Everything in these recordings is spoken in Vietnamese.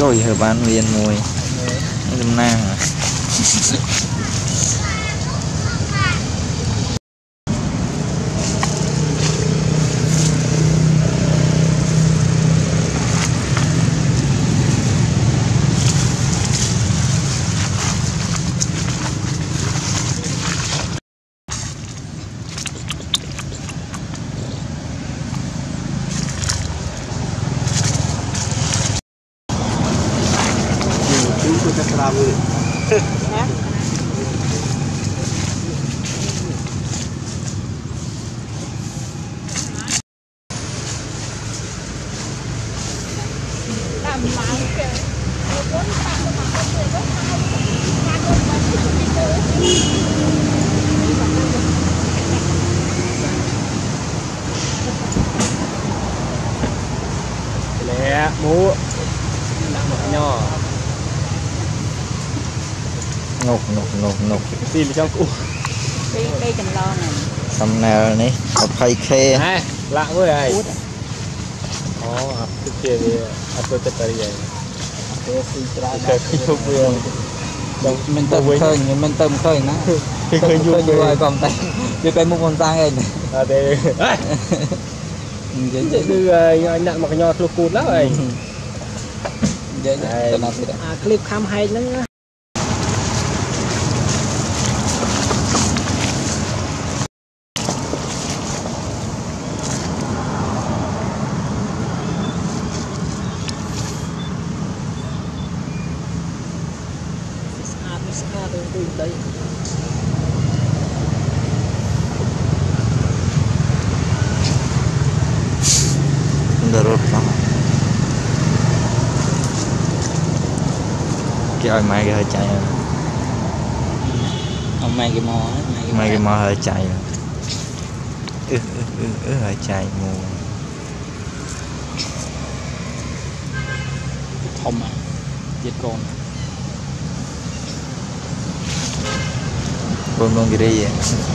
Ôi hơi bán viên mùi đâm nang à. Lẹ bố nhỏ ngục tìm trong cụ đây cần lo này xong nào này một phay khe này lạ quá này thực kia thì tôi tất cả vậy mình tâm khơi nó khơi vui còn tay chưa cây mua con tay này à đây cứ anh nặng một cái nho lục cụt lắm rồi clip cam hay lắm đây Derut lắm cái ơi mai cái hơi chạy rồi ông mai cái mò hơi chạy rồi hơi chạy mù thông à giết con luôn cái đi vậy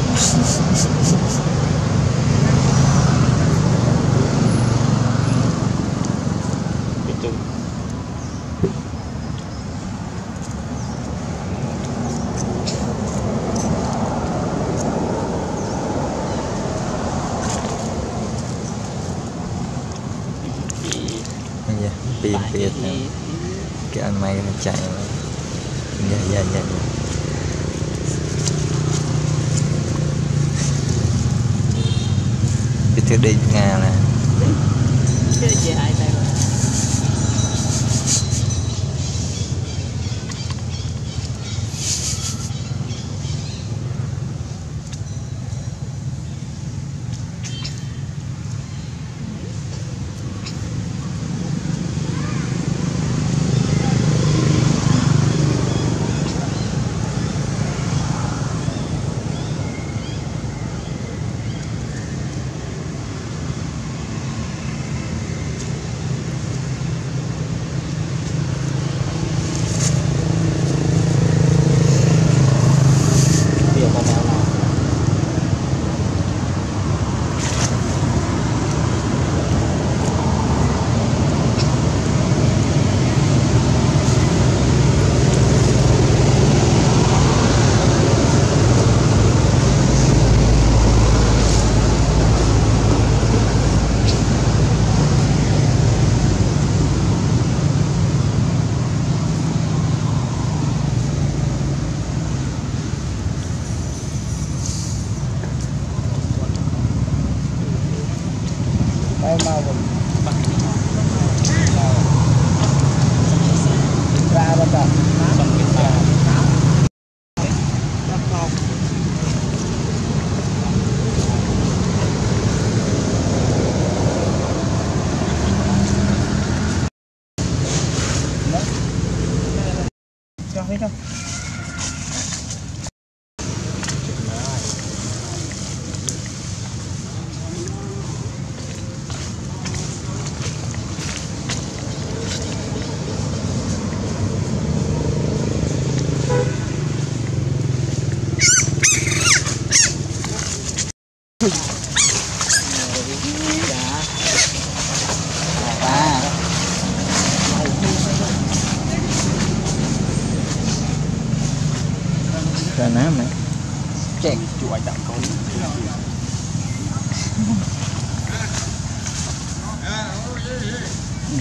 Biệt cái anh may nó chạy dạ cái thứ đi Nga nè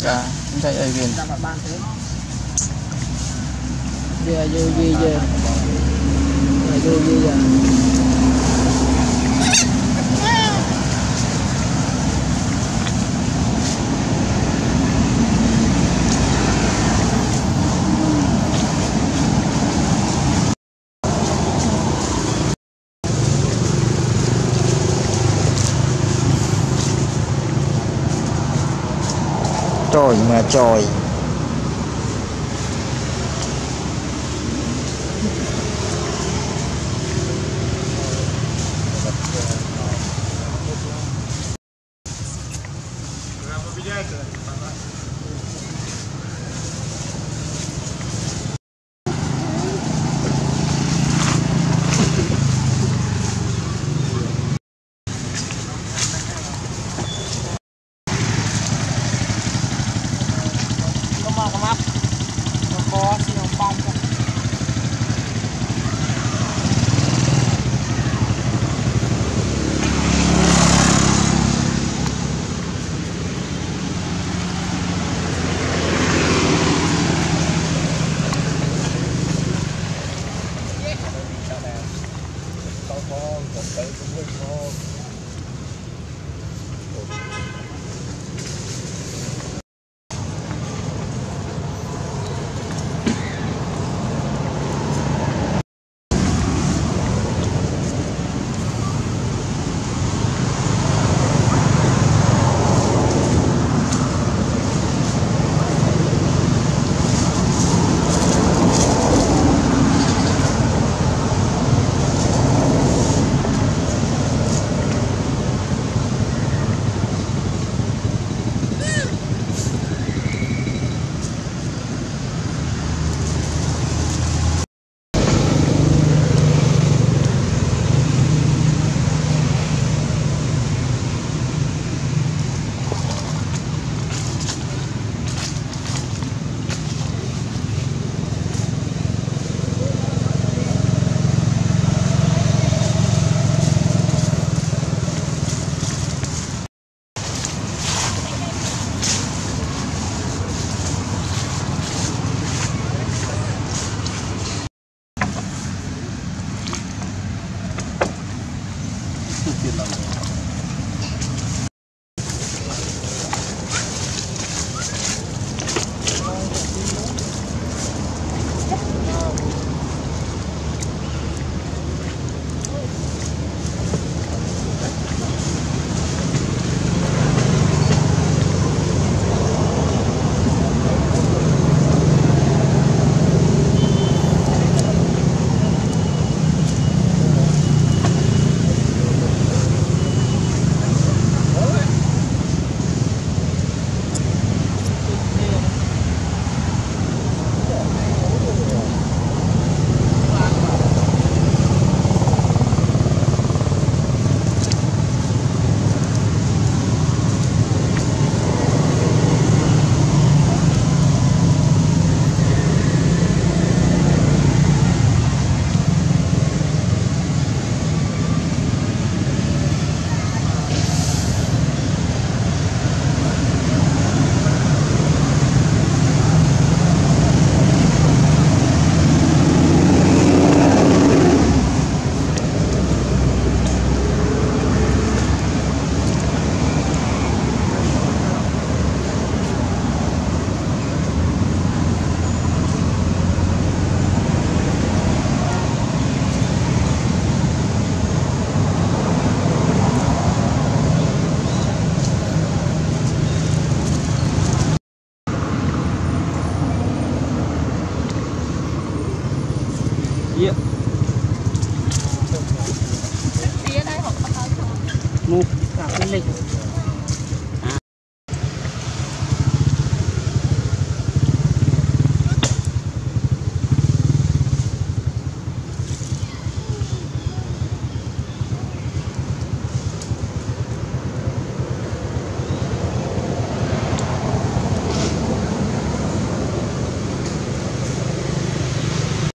dạ không thấy ai viên ra mặt ban thế giờ vô gì giờ vô gì giờ trời mà trời